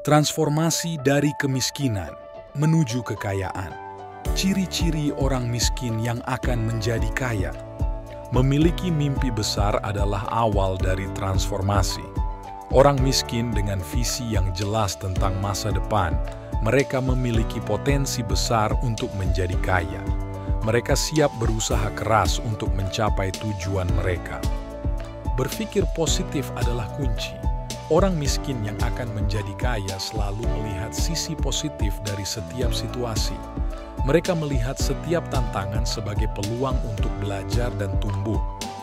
Transformasi dari kemiskinan menuju kekayaan. Ciri-ciri orang miskin yang akan menjadi kaya. Memiliki mimpi besar adalah awal dari transformasi. Orang miskin dengan visi yang jelas tentang masa depan, mereka memiliki potensi besar untuk menjadi kaya. Mereka siap berusaha keras untuk mencapai tujuan mereka. Berpikir positif adalah kunci. Orang miskin yang akan menjadi kaya selalu melihat sisi positif dari setiap situasi. Mereka melihat setiap tantangan sebagai peluang untuk belajar dan tumbuh.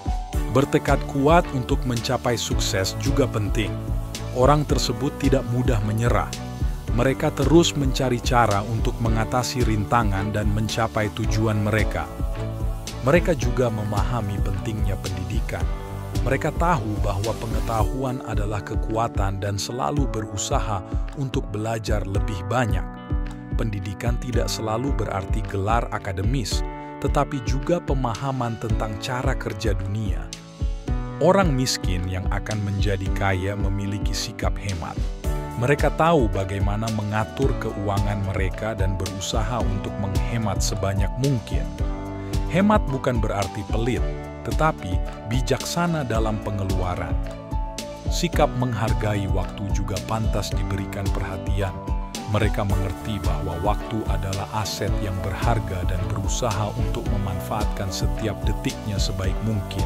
Bertekad kuat untuk mencapai sukses juga penting. Orang tersebut tidak mudah menyerah. Mereka terus mencari cara untuk mengatasi rintangan dan mencapai tujuan mereka. Mereka juga memahami pentingnya pendidikan. Mereka tahu bahwa pengetahuan adalah kekuatan dan selalu berusaha untuk belajar lebih banyak. Pendidikan tidak selalu berarti gelar akademis, tetapi juga pemahaman tentang cara kerja dunia. Orang miskin yang akan menjadi kaya memiliki sikap hemat. Mereka tahu bagaimana mengatur keuangan mereka dan berusaha untuk menghemat sebanyak mungkin. Hemat bukan berarti pelit, tetapi bijaksana dalam pengeluaran. Sikap menghargai waktu juga pantas diberikan perhatian. Mereka mengerti bahwa waktu adalah aset yang berharga dan berusaha untuk memanfaatkan setiap detiknya sebaik mungkin.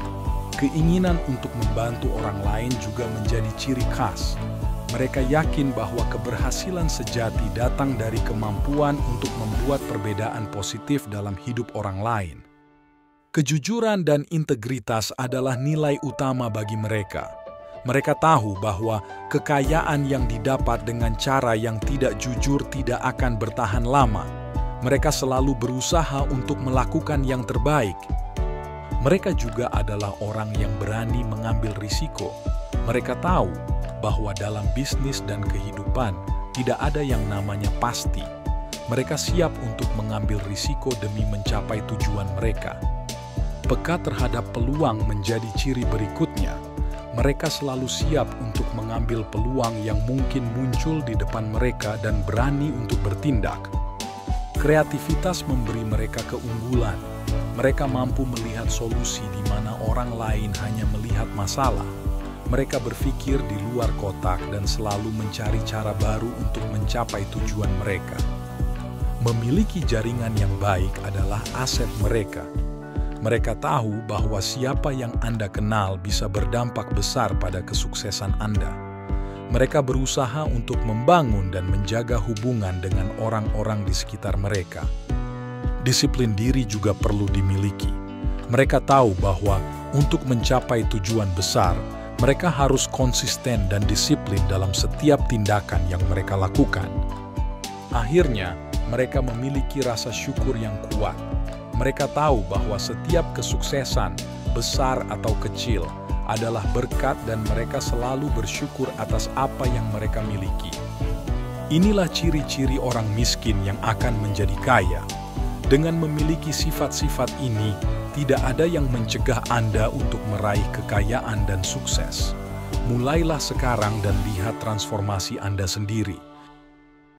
Keinginan untuk membantu orang lain juga menjadi ciri khas. Mereka yakin bahwa keberhasilan sejati datang dari kemampuan untuk membuat perbedaan positif dalam hidup orang lain. Kejujuran dan integritas adalah nilai utama bagi mereka. Mereka tahu bahwa kekayaan yang didapat dengan cara yang tidak jujur tidak akan bertahan lama. Mereka selalu berusaha untuk melakukan yang terbaik. Mereka juga adalah orang yang berani mengambil risiko. Mereka tahu bahwa dalam bisnis dan kehidupan tidak ada yang namanya pasti. Mereka siap untuk mengambil risiko demi mencapai tujuan mereka. Peka terhadap peluang menjadi ciri berikutnya. Mereka selalu siap untuk mengambil peluang yang mungkin muncul di depan mereka dan berani untuk bertindak. Kreativitas memberi mereka keunggulan. Mereka mampu melihat solusi di mana orang lain hanya melihat masalah. Mereka berpikir di luar kotak dan selalu mencari cara baru untuk mencapai tujuan mereka. Memiliki jaringan yang baik adalah aset mereka. Mereka tahu bahwa siapa yang Anda kenal bisa berdampak besar pada kesuksesan Anda. Mereka berusaha untuk membangun dan menjaga hubungan dengan orang-orang di sekitar mereka. Disiplin diri juga perlu dimiliki. Mereka tahu bahwa untuk mencapai tujuan besar, mereka harus konsisten dan disiplin dalam setiap tindakan yang mereka lakukan. Akhirnya, mereka memiliki rasa syukur yang kuat. Mereka tahu bahwa setiap kesuksesan, besar atau kecil, adalah berkat dan mereka selalu bersyukur atas apa yang mereka miliki. Inilah ciri-ciri orang miskin yang akan menjadi kaya. Dengan memiliki sifat-sifat ini, tidak ada yang mencegah Anda untuk meraih kekayaan dan sukses. Mulailah sekarang dan lihat transformasi Anda sendiri.